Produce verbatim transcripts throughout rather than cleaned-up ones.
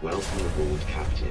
Welcome aboard, Captain.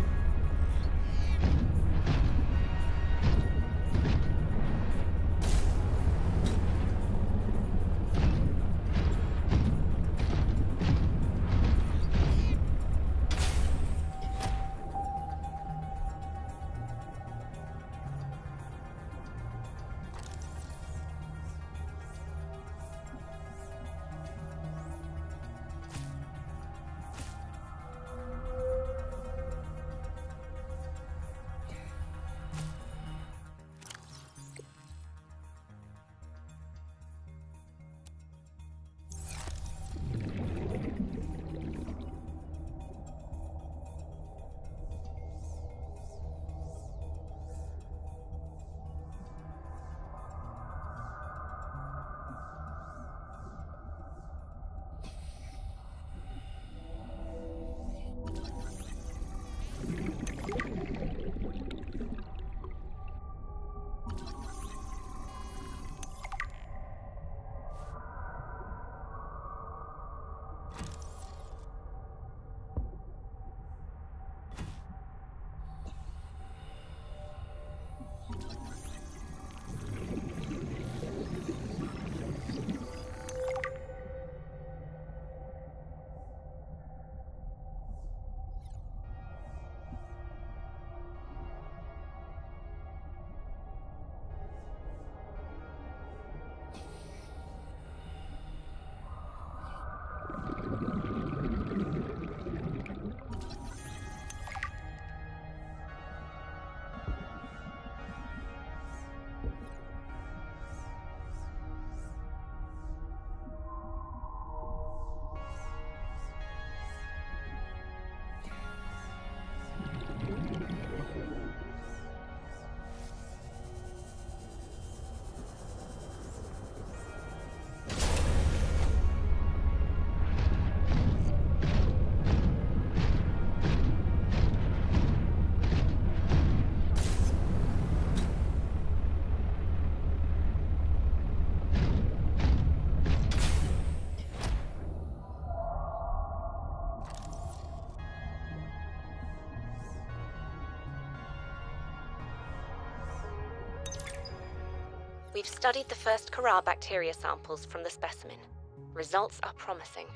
We've studied the first Kharaa bacteria samples from the specimen. Results are promising.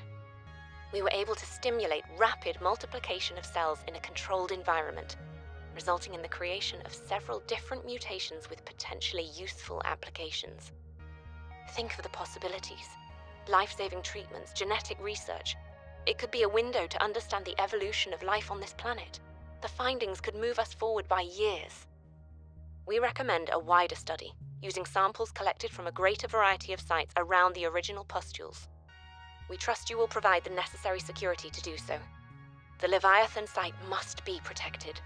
We were able to stimulate rapid multiplication of cells in a controlled environment, resulting in the creation of several different mutations with potentially useful applications. Think of the possibilities. Life-saving treatments, genetic research. It could be a window to understand the evolution of life on this planet. The findings could move us forward by years. We recommend a wider study, using samples collected from a greater variety of sites around the original pustules. We trust you will provide the necessary security to do so. The Leviathan site must be protected.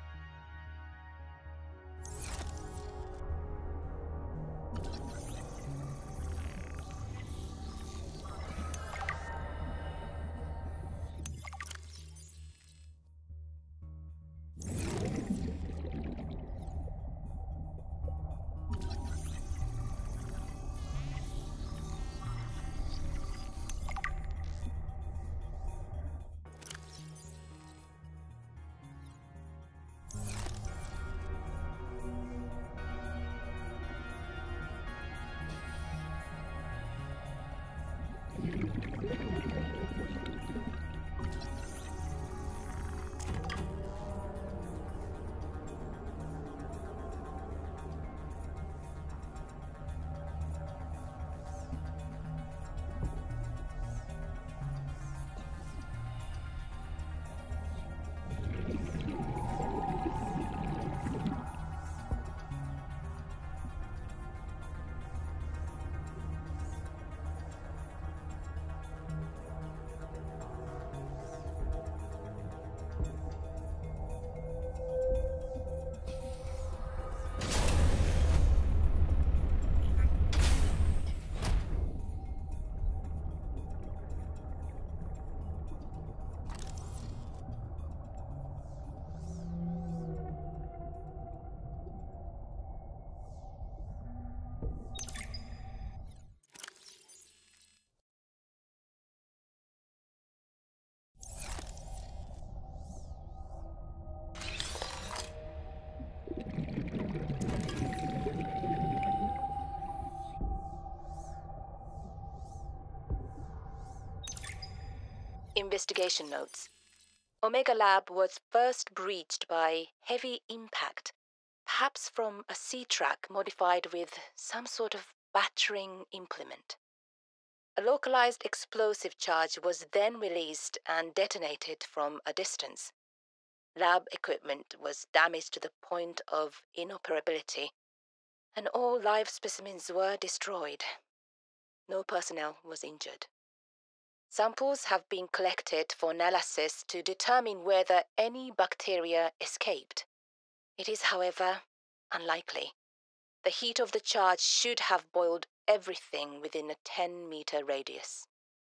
investigation notes. Omega Lab was first breached by heavy impact, perhaps from a sea track modified with some sort of battering implement. A localized explosive charge was then released and detonated from a distance. Lab equipment was damaged to the point of inoperability, and all live specimens were destroyed. No personnel was injured. Samples have been collected for analysis to determine whether any bacteria escaped. It is, however, unlikely. The heat of the charge should have boiled everything within a ten meter radius.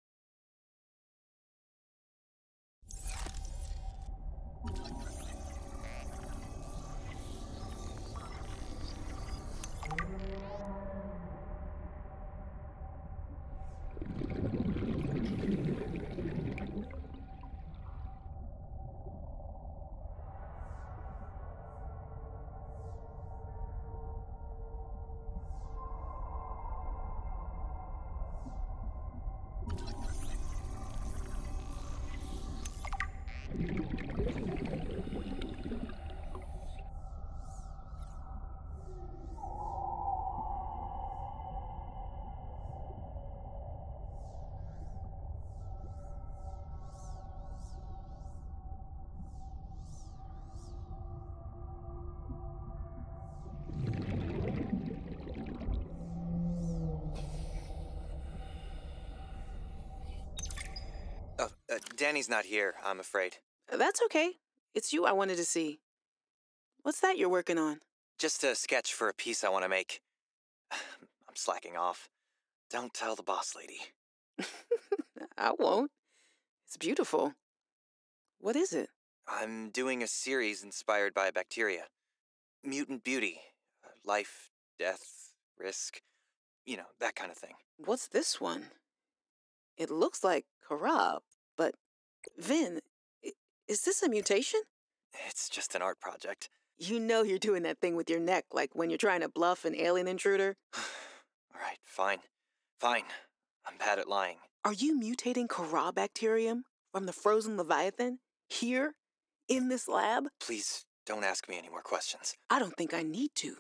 Oh, uh, Danny's not here, I'm afraid. That's okay. It's you I wanted to see. What's that you're working on? Just a sketch for a piece I want to make. I'm slacking off. Don't tell the boss lady. I won't. It's beautiful. What is it? I'm doing a series inspired by bacteria. Mutant beauty. Life, death, risk. You know, that kind of thing. What's this one? It looks like Karab, but Vin, i- is this a mutation? It's just an art project. You know you're doing that thing with your neck, like when you're trying to bluff an alien intruder. All right, fine. Fine. I'm bad at lying. Are you mutating Karab bacterium from the frozen Leviathan here in this lab? Please don't ask me any more questions. I don't think I need to.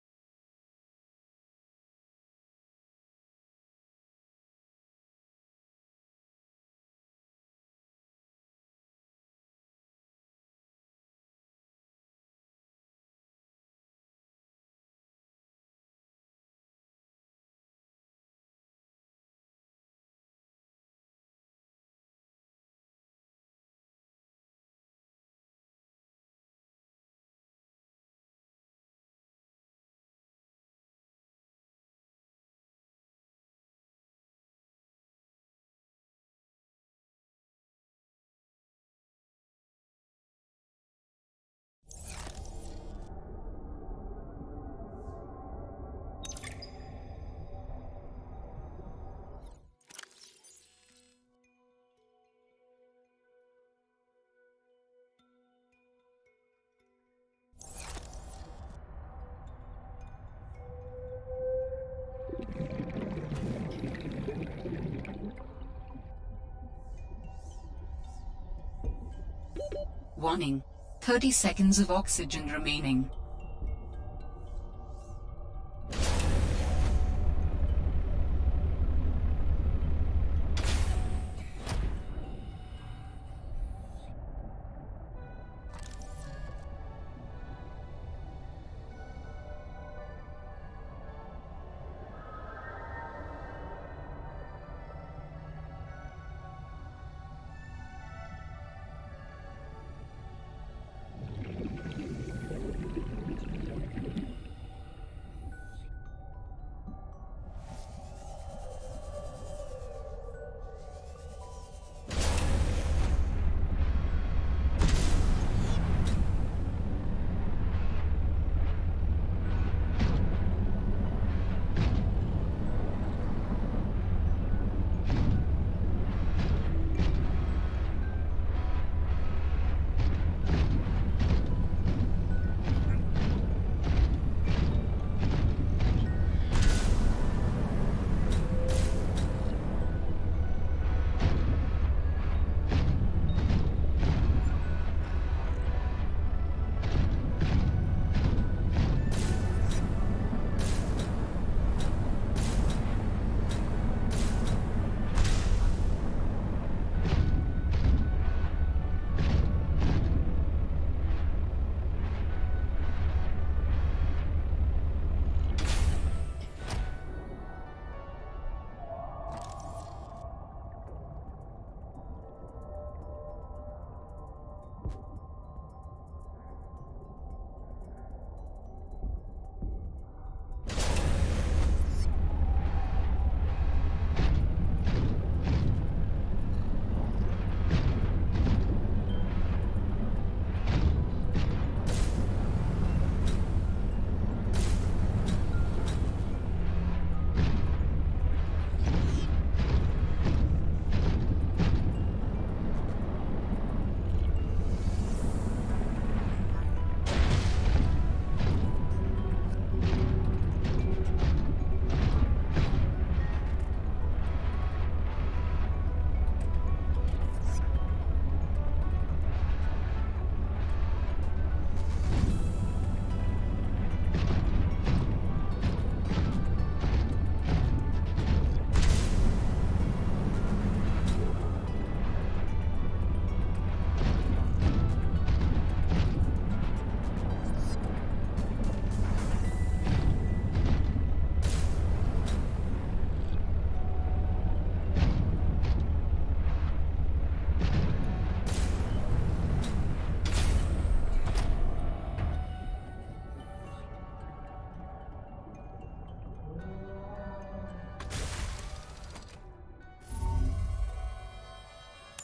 Warning. thirty seconds of oxygen remaining.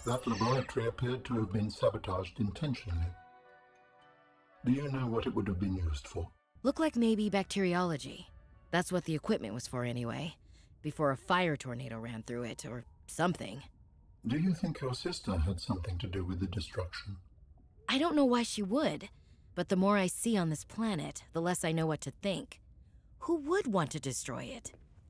That laboratory appeared to have been sabotaged intentionally. Do you know what it would have been used for? Looked like maybe bacteriology. That's what the equipment was for anyway. Before a fire tornado ran through it, or something. Do you think your sister had something to do with the destruction? I don't know why she would, but the more I see on this planet, the less I know what to think. Who would want to destroy it?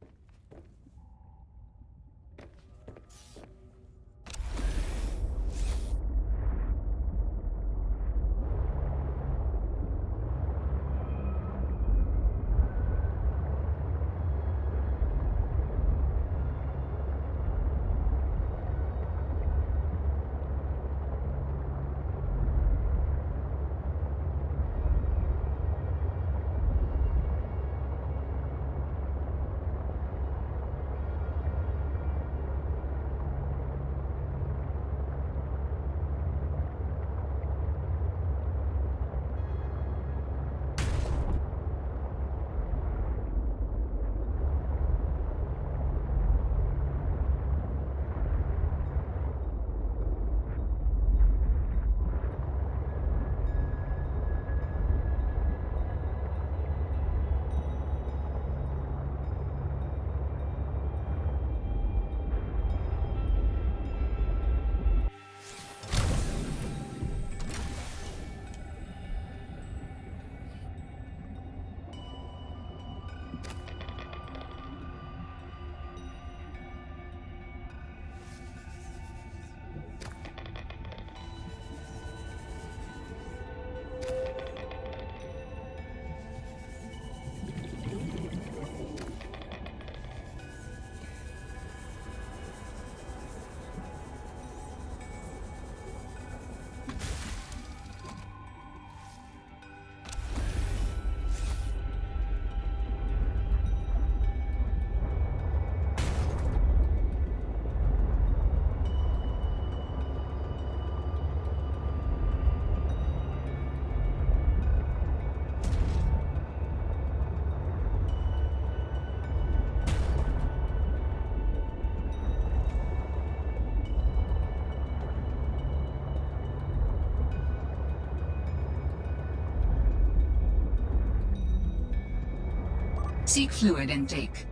Seek fluid intake.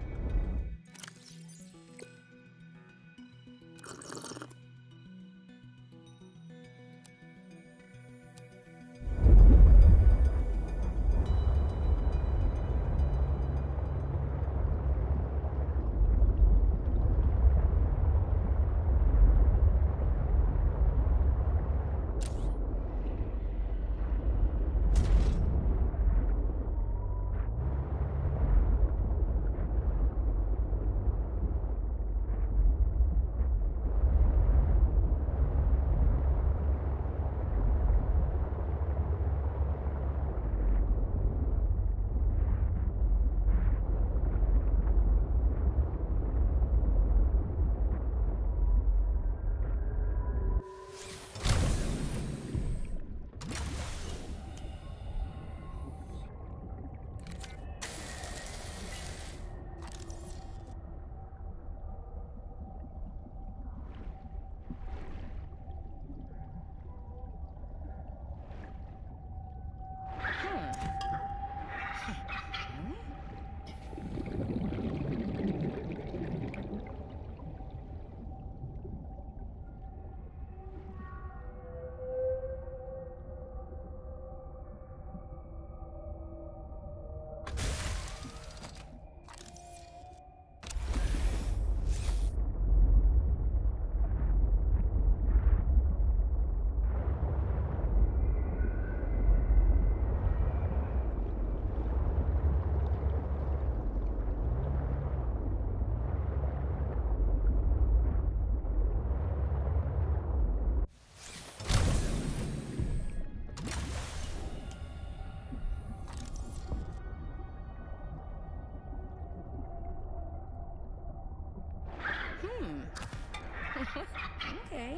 Okay.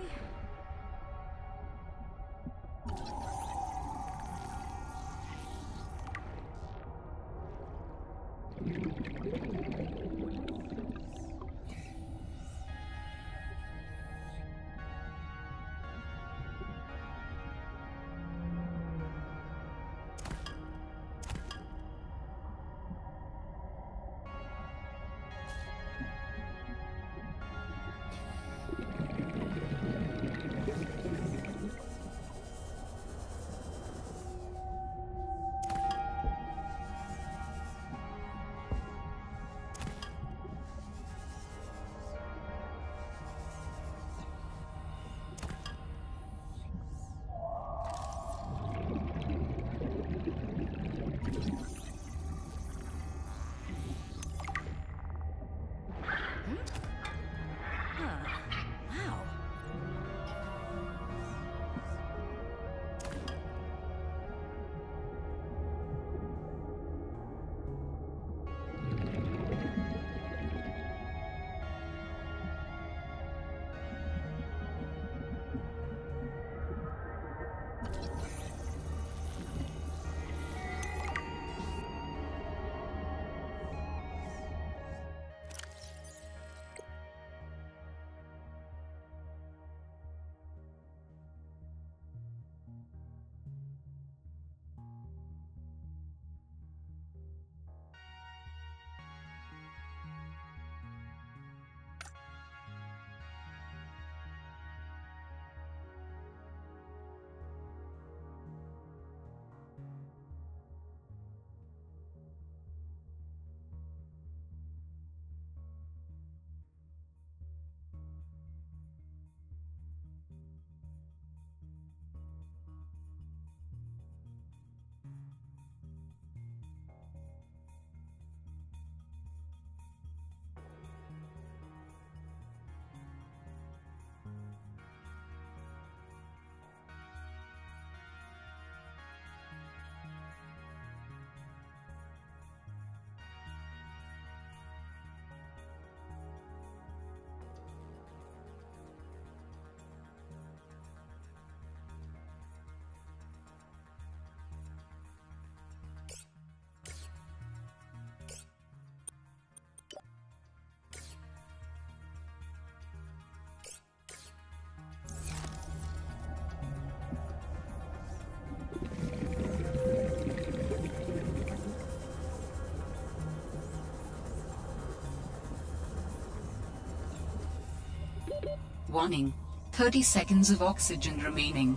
Warning. thirty seconds of oxygen remaining.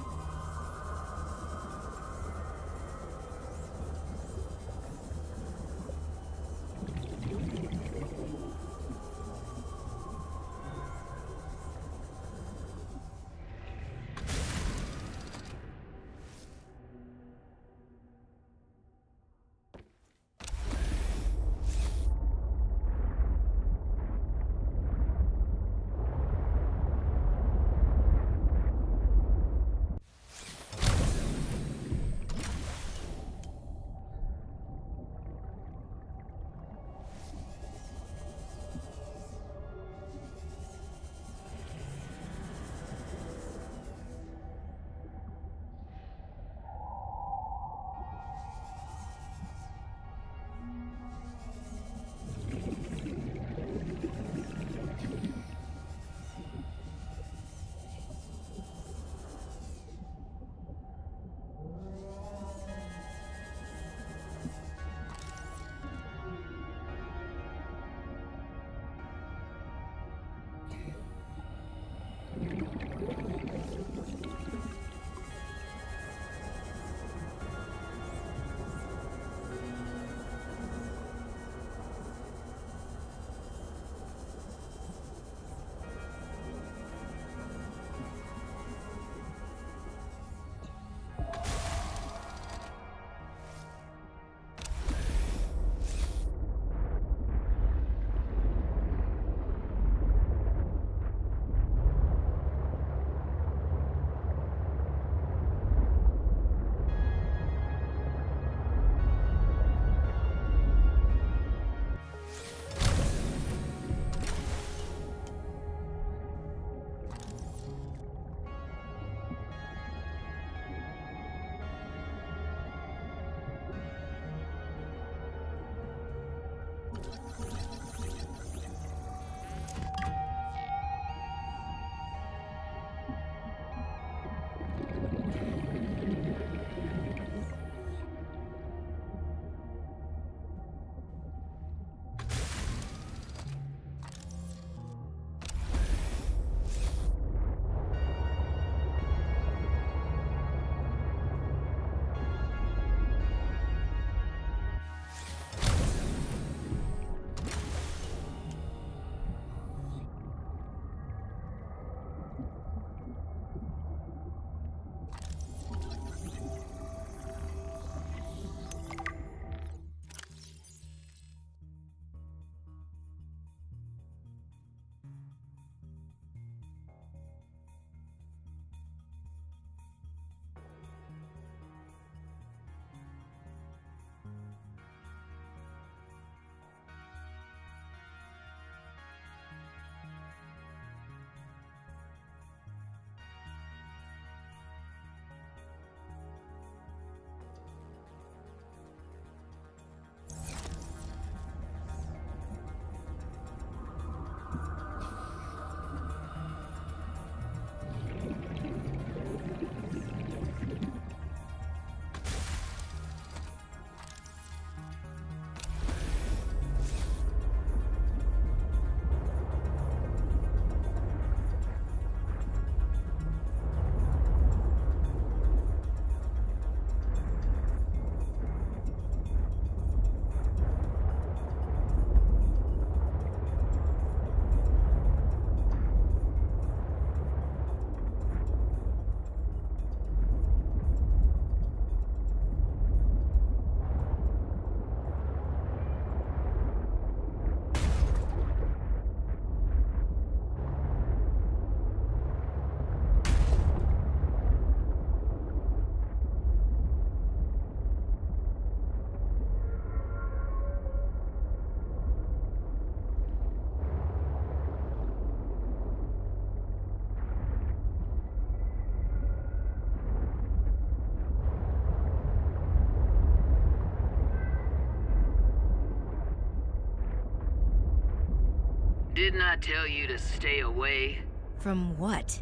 Didn't I tell you to stay away? From what?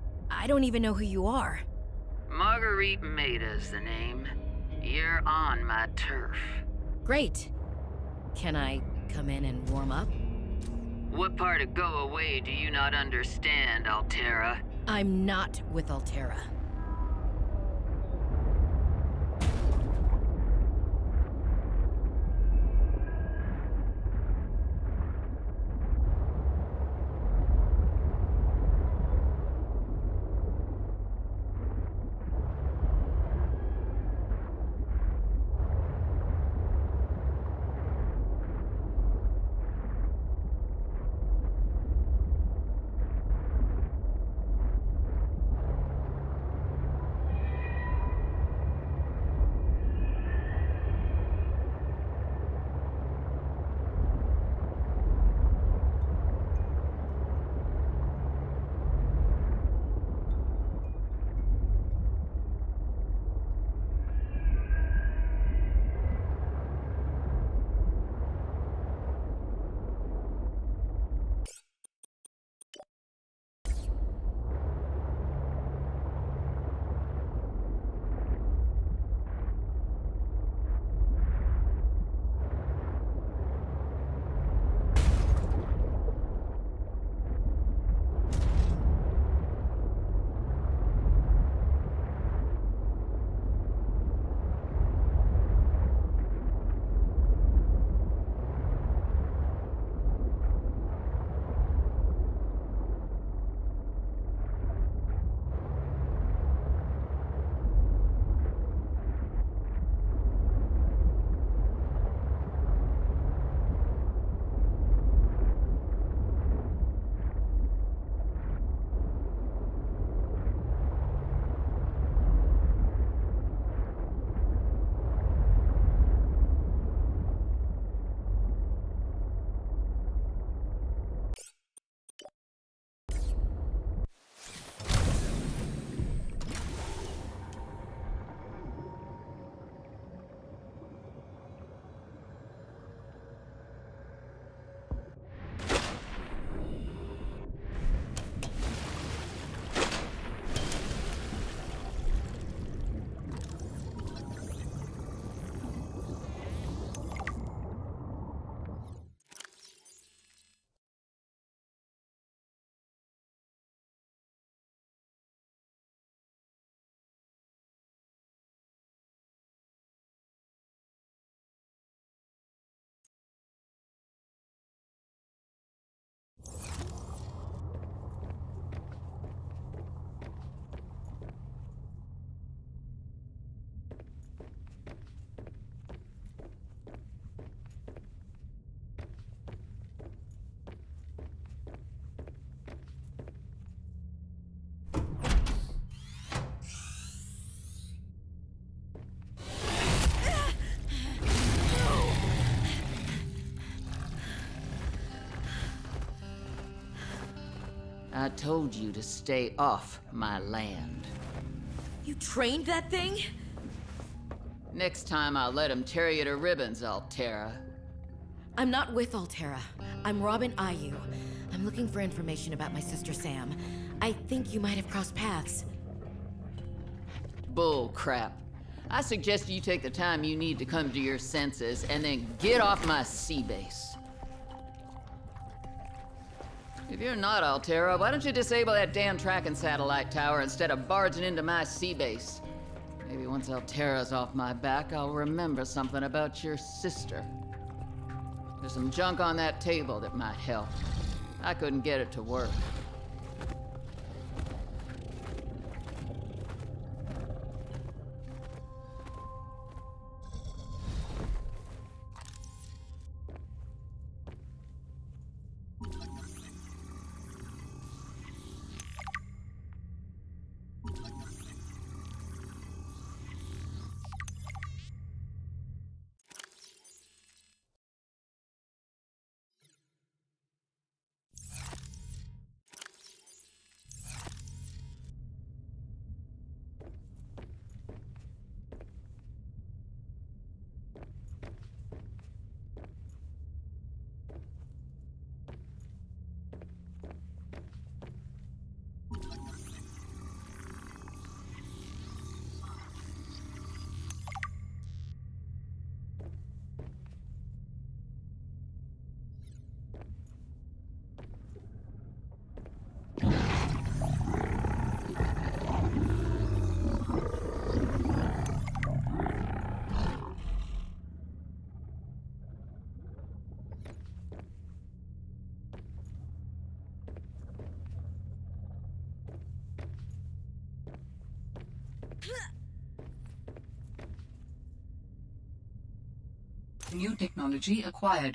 I don't even know who you are. Marguerite Maida's the name. You're on my turf. Great. Can I come in and warm up? What part of go away do you not understand, Altera? I'm not with Altera. I told you to stay off my land. You trained that thing? Next time I'll let him tear you to ribbons, Altera. I'm not with Altera. I'm Robin Ayu. I'm looking for information about my sister Sam. I think you might have crossed paths. Bull crap. I suggest you take the time you need to come to your senses and then get off my sea base. If you're not Altera, why don't you disable that damn tracking satellite tower instead of barging into my sea base? Maybe once Altera's off my back, I'll remember something about your sister. There's some junk on that table that might help. I couldn't get it to work. New technology acquired.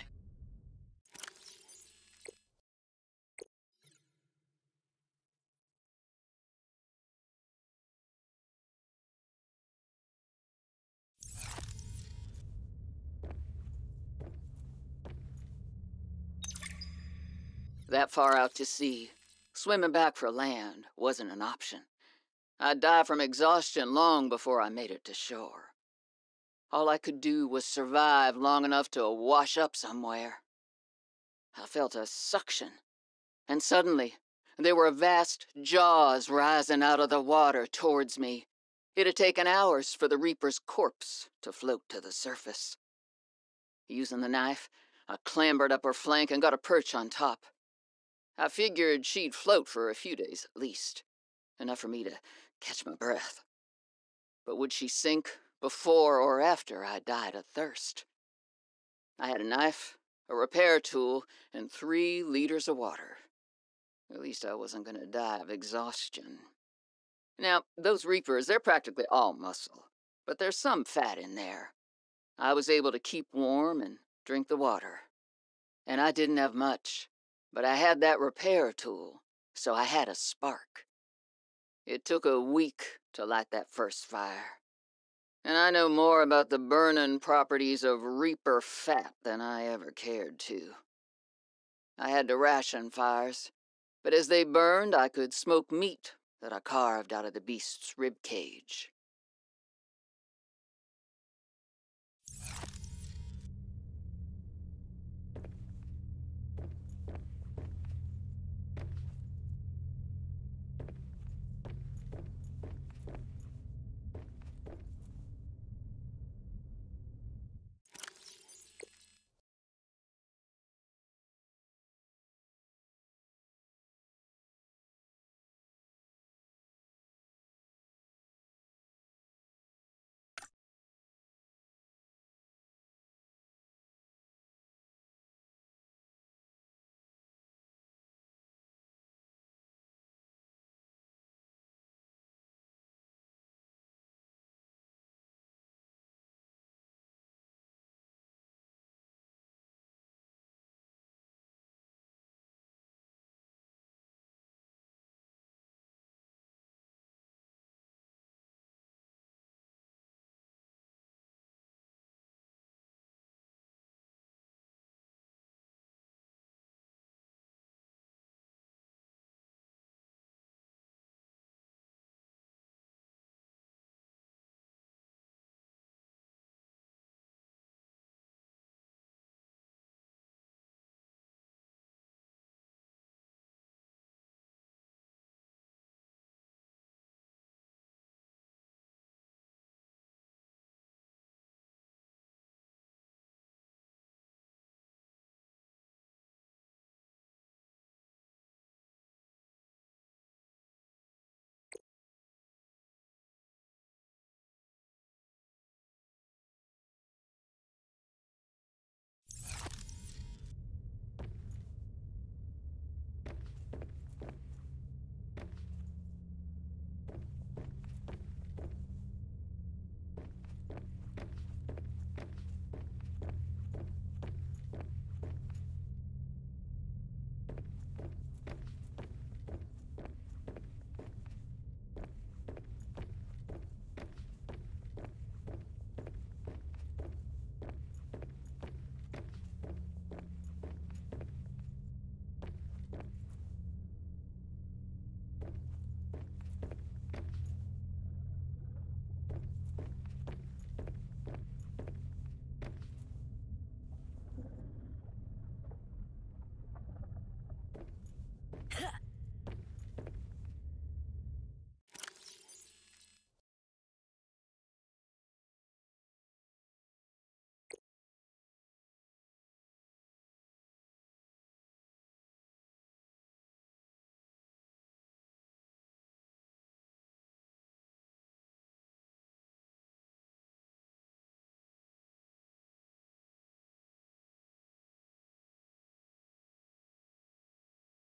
That far out to sea, swimming back for land wasn't an option. I'd die from exhaustion long before I made it to shore. All I could do was survive long enough to wash up somewhere. I felt a suction, and suddenly there were vast jaws rising out of the water towards me. It had taken hours for the Reaper's corpse to float to the surface. Using the knife, I clambered up her flank and got a perch on top. I figured she'd float for a few days at least, enough for me to catch my breath. But would she sink before or after I died of thirst? I had a knife, a repair tool, and three liters of water. At least I wasn't going to die of exhaustion. Now, those Reapers, they're practically all muscle, but there's some fat in there. I was able to keep warm and drink the water. And I didn't have much, but I had that repair tool, so I had a spark. It took a week to light that first fire. And I know more about the burning properties of Reaper fat than I ever cared to. I had to ration fires, but as they burned, I could smoke meat that I carved out of the beast's rib cage.